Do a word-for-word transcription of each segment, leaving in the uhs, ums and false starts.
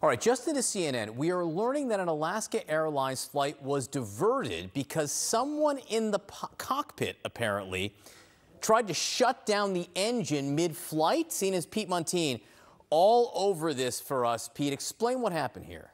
All right, just into C N N, we are learning that an Alaska Airlines flight was diverted because someone in the cockpit apparently tried to shut down the engine mid-flight. Seen as Pete Muntean all over this for us. Pete, explain what happened here.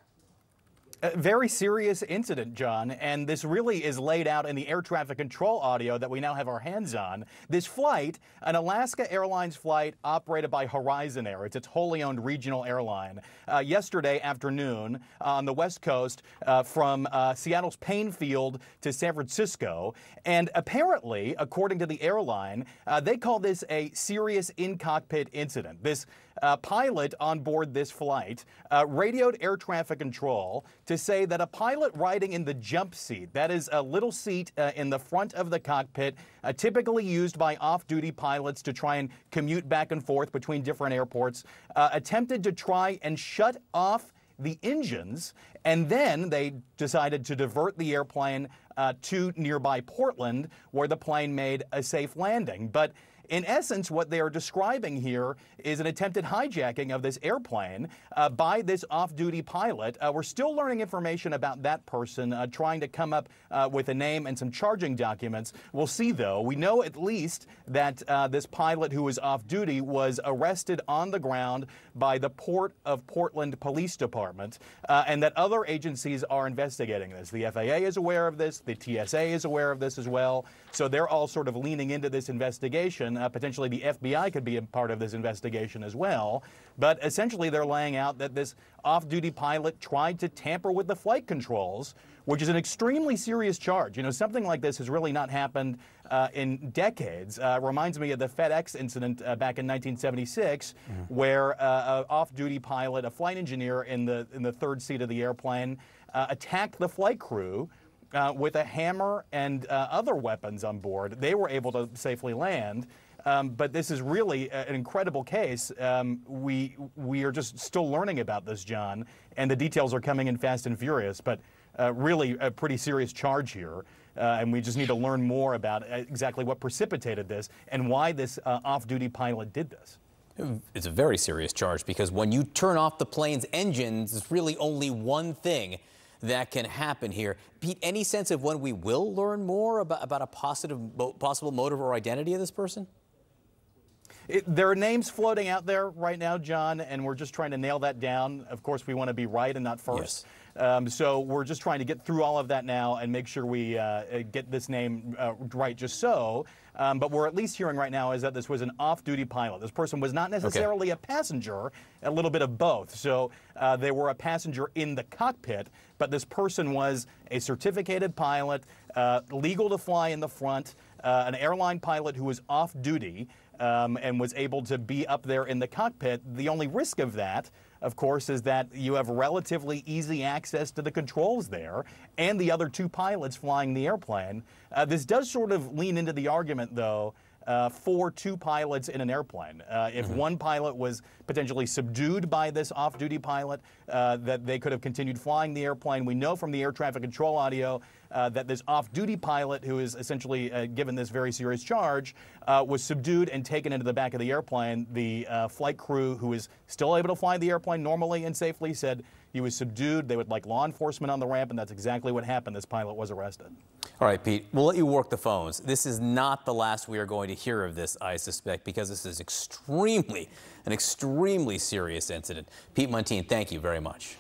A very serious incident, John, and this really is laid out in the air traffic control audio that we now have our hands on. This flight, an Alaska Airlines flight operated by Horizon Air, it's its wholly owned regional airline, uh, yesterday afternoon on the West Coast uh, from uh, Seattle's Painfield to San Francisco. And apparently, according to the airline, uh, they call this a serious in-cockpit incident. This uh, pilot on board this flight uh, radioed air traffic control to say that a pilot riding in the jump seat, that is a little seat uh, in the front of the cockpit, uh, typically used by off-duty pilots to try and commute back and forth between different airports, uh, attempted to try and shut off the engines, and then they decided to divert the airplane uh, to nearby Portland, where the plane made a safe landing. But in essence, what they are describing here is an attempted hijacking of this airplane uh, by this off-duty pilot. Uh, we're still learning information about that person, uh, trying to come up uh, with a name and some charging documents. We'll see, though. We know at least that uh, this pilot who was off-duty was arrested on the ground by the Port of Portland Police Department, uh, and that other agencies are investigating this. The F A A is aware of this. The T S A is aware of this as well. So they're all sort of leaning into this investigation. Uh, potentially the F B I could be a part of this investigation as well. But essentially they're laying out that this off-duty pilot tried to tamper with the flight controls, which is an extremely serious charge. You know, something like this has really not happened uh, in decades. Uh, reminds me of the FedEx incident uh, back in nineteen seventy-six, mm-hmm. where uh, an off-duty pilot, a flight engineer in the, in the third seat of the airplane, uh, attacked the flight crew uh, with a hammer and uh, other weapons on board. They were able to safely land. Um, but this is really an incredible case. Um, we we are just still learning about this, John, and the details are coming in fast and furious. But uh, really a pretty serious charge here, uh, and we just need to learn more about exactly what precipitated this and why this uh, off-duty pilot did this. It's a very serious charge because when you turn off the plane's engines, it's really only one thing that can happen here. Pete, any sense of when we will learn more about, about a positive, possible motive or identity of this person? It, there are names floating out there right now, John, and we're just trying to nail that down. Of course, we want to be right and not first. Yes. Um, so we're just trying to get through all of that now and make sure we uh, get this name uh, right just so. Um, but we're at least hearing right now is that this was an off-duty pilot. This person was not necessarily okay. a passenger, a little bit of both. So uh, they were a passenger in the cockpit, but this person was a certificated pilot, uh, legal to fly in the front, uh, an airline pilot who was off-duty, Um, and was able to be up there in the cockpit. The only risk of that, of course, is that you have relatively easy access to the controls there and the other two pilots flying the airplane. Uh, this does sort of lean into the argument, though, uh, for two pilots in an airplane. Uh, if mm-hmm. one pilot was potentially subdued by this off-duty pilot, uh, that they could have continued flying the airplane. We know from the air traffic control audio uh, that this off-duty pilot, who is essentially uh, given this very serious charge, uh, was subdued and taken into the back of the airplane. The uh, flight crew, who is still able to fly the airplane normally and safely, said he was subdued. They would like law enforcement on the ramp, and that's exactly what happened. This pilot was arrested. All right, Pete, we'll let you work the phones. This is not the last we are going to hear of this, I suspect, because this is extremely, an extremely serious incident. Pete Muntean, thank you very much.